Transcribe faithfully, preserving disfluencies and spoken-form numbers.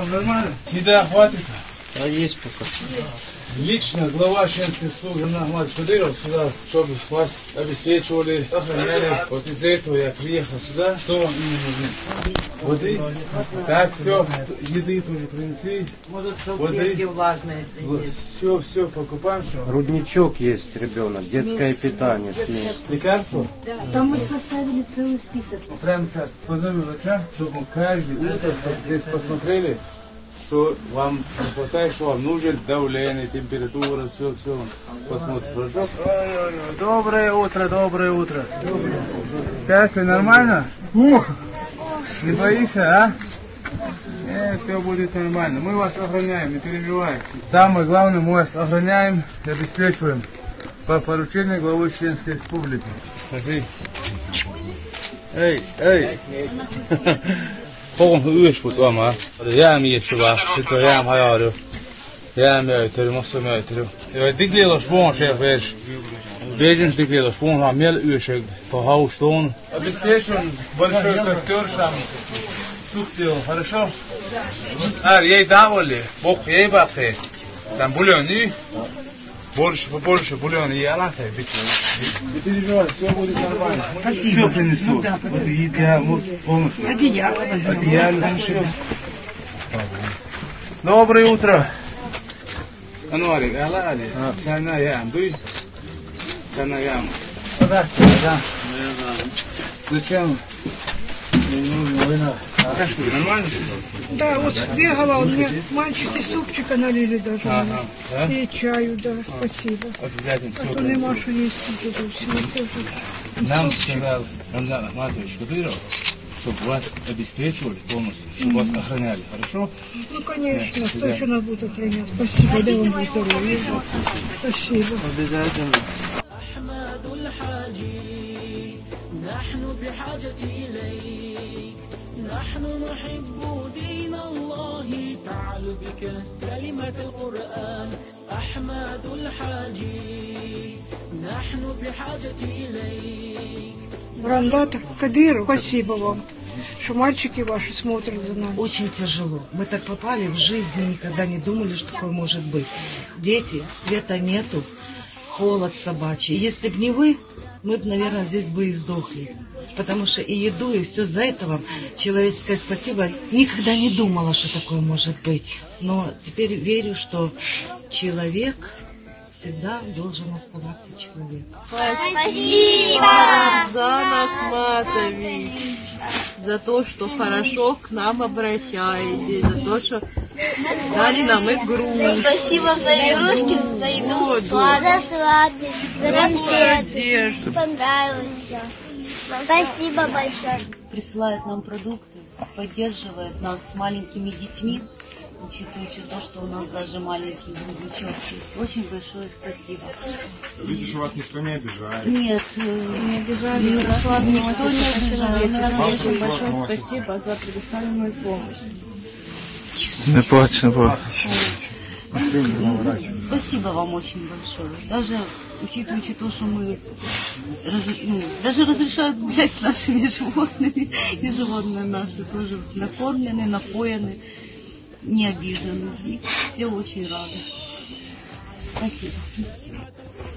вам нормально? Еда хватит? А есть пока. Лично глава членской службы Нахмат Кадыров сюда, чтобы вас обеспечивали, охраняли. Вот из-за этого я приехал сюда. Что вам именно нужно? Воды? Так, все. Еды тоже принесли. Может, салфетки влажные, если есть. Все, все, покупаем, что? Рудничок есть, ребенок, детское питание. Смесь. Лекарства? Да. Там мы составили целый список. Прямо сейчас позовем врача, чтобы каждый утро здесь посмотрели, что вам не хватает, что вам нужен давление, температура, все, все. Посмотрим, хорошо? Доброе утро, доброе утро. Как ты, нормально? Ух! Не боишься, а? Э, все будет нормально. Мы вас охраняем, не переживайте. Самое главное, мы вас охраняем и обеспечиваем по поручению главы Чеченской Республики. Скажи. Эй, эй. Pog'on uish bu ama. Yam yeshi ba. Bito yam hayaru. Yam yaitru, mosu yaitru. Ja diglelos bon chef wees. Беженс diglelos bon ha mel uishig. По хаустон. Обеспечен большой костер там. Туктил, хорошо? А, ей давали. Бог ей бабке. Там бульон и больше, побольше бульон и алантай. Не переживай, все будет нормально. Спасибо. Все принесу. Ну, да, вот еда, вот полностью. Одеяло возьмем. Одеяло, все. Доброе утро. Ануарик, ала али. Sana ям, дуй. Sana ям. Да, да. Зачем? Не нужно война. Нормально? Да, вот бегала, у меня мальчики супчика налили даже. Ага, да? И чаю, да, спасибо. Обязательно А все то не принесу. Машу есть тут всего. Нам сказал Рамзан Ахматович Кадыров, чтобы вас обеспечивали полностью, чтобы вас охраняли, хорошо? Ну, конечно, кто еще нас будет охранять? Спасибо, дай вам будет здоровья. Спасибо. Обязательно. نحن نحب دين الله تعال بك كلمة القرآن أحمد الحاجي نحن بحاجة إليك. Рамдат Кадыров, спасибо вам, что мальчики ваши смотрят за нами. Очень тяжело. Мы так попали в жизни, никогда не думали, что такое может быть. Дети, света нету, холод собачий. Если бы не вы, мы бы, наверное, здесь бы и сдохли. Потому что и еду, и все за это вам человеческое спасибо. Никогда не думала, что такое может быть. Но теперь верю, что человек всегда должен оставаться человеком. Спасибо, Рамзан Ахматович, за то, что хорошо к нам обращаетесь, за то, что дали нам игрушки. Спасибо за игрушки, за еду, за сладости, за конфеты. Понравилось все. Спасибо большое. Присылает нам продукты, поддерживает нас с маленькими детьми, учитывая то, что у нас даже маленький грудничок есть. Очень большое спасибо. Видишь, вас никто не обижает. Нет, не обижали, не хорошо, никто не обижает. Очень большое спасибо за предоставленную помощь. Не плачь, не плачь. Спасибо вам очень большое. Даже учитывая то, что мы раз, ну, даже разрешают гулять с нашими животными, и животные наши тоже накормлены, напоены, не обижены. И все очень рады. Спасибо.